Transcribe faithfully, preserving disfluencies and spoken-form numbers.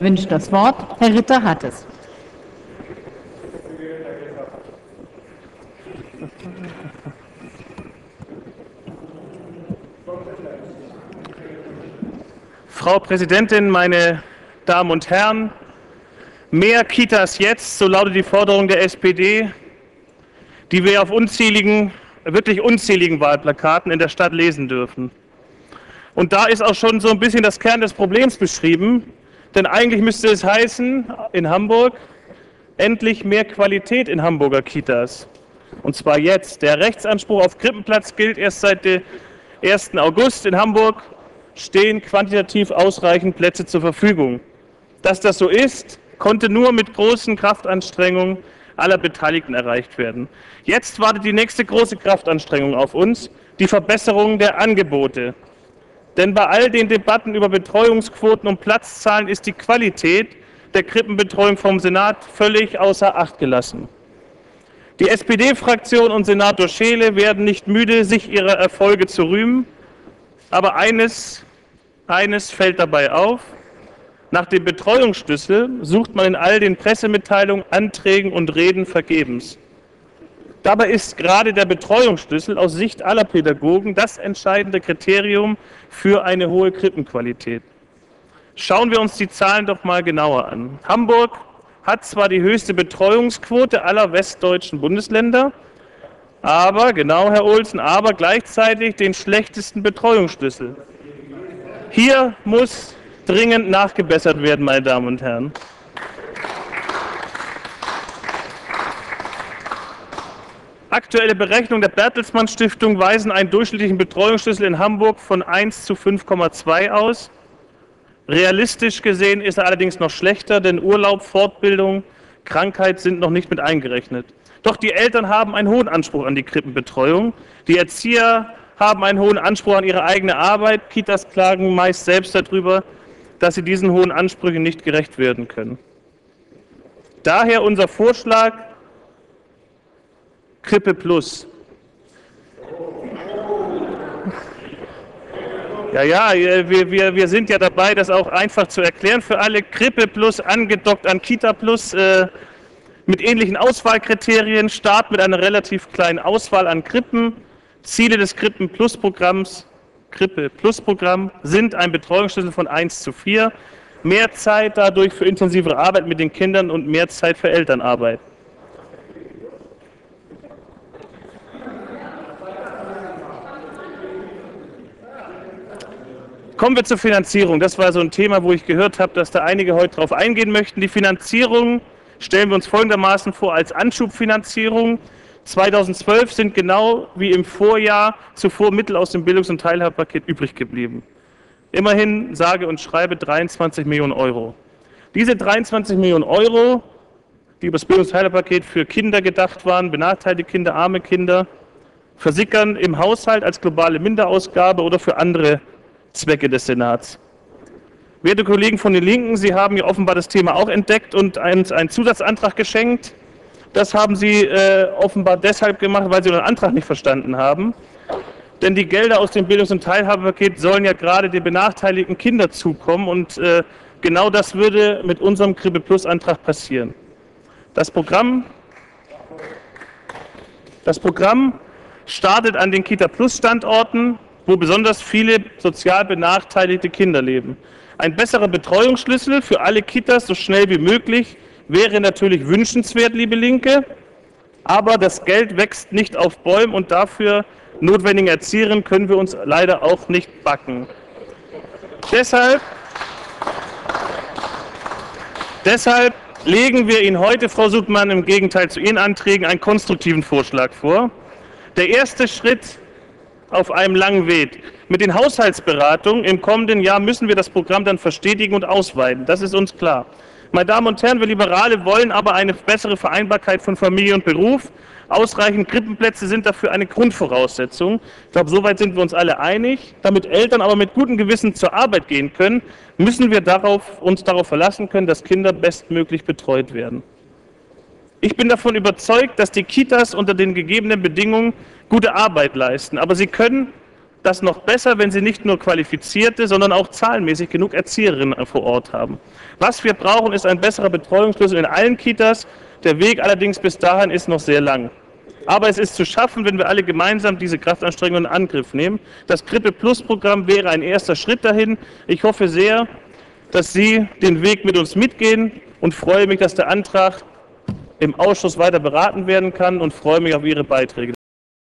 Wünscht das Wort Herr Ritter hat es. Frau Präsidentin, meine Damen und Herren! Mehr Kitas jetzt, so lautet die Forderung der S P D, die wir auf unzähligen, wirklich unzähligen Wahlplakaten in der Stadt lesen dürfen. Und da ist auch schon so ein bisschen das Kern des Problems beschrieben, denn eigentlich müsste es heißen, in Hamburg, endlich mehr Qualität in Hamburger Kitas. Und zwar jetzt. Der Rechtsanspruch auf Krippenplatz gilt erst seit dem ersten August in Hamburg. Stehen quantitativ ausreichend Plätze zur Verfügung. Dass das so ist, konnte nur mit großen Kraftanstrengungen aller Beteiligten erreicht werden. Jetzt wartet die nächste große Kraftanstrengung auf uns, die Verbesserung der Angebote. Denn bei all den Debatten über Betreuungsquoten und Platzzahlen ist die Qualität der Krippenbetreuung vom Senat völlig außer Acht gelassen. Die S P D-Fraktion und Senator Scheele werden nicht müde, sich ihrer Erfolge zu rühmen. Aber eines, eines fällt dabei auf: Nach dem Betreuungsschlüssel sucht man in all den Pressemitteilungen, Anträgen und Reden vergebens. Dabei ist gerade der Betreuungsschlüssel aus Sicht aller Pädagogen das entscheidende Kriterium für eine hohe Krippenqualität. Schauen wir uns die Zahlen doch mal genauer an. Hamburg hat zwar die höchste Betreuungsquote aller westdeutschen Bundesländer, aber, genau Herr Olsen, aber gleichzeitig den schlechtesten Betreuungsschlüssel. Hier muss dringend nachgebessert werden, meine Damen und Herren. Aktuelle Berechnungen der Bertelsmann Stiftung weisen einen durchschnittlichen Betreuungsschlüssel in Hamburg von eins zu fünf Komma zwei aus. Realistisch gesehen ist er allerdings noch schlechter, denn Urlaub, Fortbildung, Krankheit sind noch nicht mit eingerechnet. Doch die Eltern haben einen hohen Anspruch an die Krippenbetreuung. Die Erzieher haben einen hohen Anspruch an ihre eigene Arbeit. Kitas klagen meist selbst darüber, dass sie diesen hohen Ansprüchen nicht gerecht werden können. Daher unser Vorschlag: Krippe Plus. Ja, ja, wir, wir, wir sind ja dabei, das auch einfach zu erklären für alle. Krippe Plus angedockt an Kita Plus. Äh, Mit ähnlichen Auswahlkriterien, Start mit einer relativ kleinen Auswahl an Krippen. Ziele des Krippen-Plus-Programms, Krippe-Plus-Programm sind ein Betreuungsschlüssel von eins zu vier, mehr Zeit dadurch für intensivere Arbeit mit den Kindern und mehr Zeit für Elternarbeit. Kommen wir zur Finanzierung. Das war so ein Thema, wo ich gehört habe, dass da einige heute darauf eingehen möchten. Die Finanzierung stellen wir uns folgendermaßen vor als Anschubfinanzierung. zweitausendzwölf sind genau wie im Vorjahr zuvor Mittel aus dem Bildungs- und Teilhabepaket übrig geblieben. Immerhin sage und schreibe dreiundzwanzig Millionen Euro. Diese dreiundzwanzig Millionen Euro, die über das Bildungs- und Teilhabepaket für Kinder gedacht waren, benachteiligte Kinder, arme Kinder, versickern im Haushalt als globale Minderausgabe oder für andere Zwecke des Senats. Werte Kollegen von den Linken, Sie haben ja offenbar das Thema auch entdeckt und einen, einen Zusatzantrag geschenkt. Das haben Sie äh, offenbar deshalb gemacht, weil Sie den Antrag nicht verstanden haben. Denn die Gelder aus dem Bildungs- und Teilhabepaket sollen ja gerade den benachteiligten Kindern zukommen. Und äh, genau das würde mit unserem Krippe-Plus-Antrag passieren. Das Programm, das Programm startet an den Kita-Plus-Standorten, wo besonders viele sozial benachteiligte Kinder leben. Ein besserer Betreuungsschlüssel für alle Kitas so schnell wie möglich wäre natürlich wünschenswert, liebe Linke, aber das Geld wächst nicht auf Bäumen und dafür notwendigen Erzieherinnen können wir uns leider auch nicht backen. Deshalb, deshalb legen wir Ihnen heute, Frau Sudmann, im Gegenteil zu Ihren Anträgen einen konstruktiven Vorschlag vor. Der erste Schritt auf einem langen Weg. Mit den Haushaltsberatungen im kommenden Jahr müssen wir das Programm dann verstetigen und ausweiten. Das ist uns klar. Meine Damen und Herren, wir Liberale wollen aber eine bessere Vereinbarkeit von Familie und Beruf. Ausreichend Krippenplätze sind dafür eine Grundvoraussetzung. Ich glaube, soweit sind wir uns alle einig. Damit Eltern aber mit gutem Gewissen zur Arbeit gehen können, müssen wir darauf, uns darauf verlassen können, dass Kinder bestmöglich betreut werden. Ich bin davon überzeugt, dass die Kitas unter den gegebenen Bedingungen gute Arbeit leisten, aber sie können das noch besser, wenn sie nicht nur qualifizierte, sondern auch zahlenmäßig genug Erzieherinnen vor Ort haben. Was wir brauchen, ist ein besserer Betreuungsschlüssel in allen Kitas. Der Weg allerdings bis dahin ist noch sehr lang. Aber es ist zu schaffen, wenn wir alle gemeinsam diese Kraftanstrengungen in Angriff nehmen. Das Krippe-Plus-Programm wäre ein erster Schritt dahin. Ich hoffe sehr, dass Sie den Weg mit uns mitgehen und freue mich, dass der Antrag im Ausschuss weiter beraten werden kann und freue mich auf Ihre Beiträge.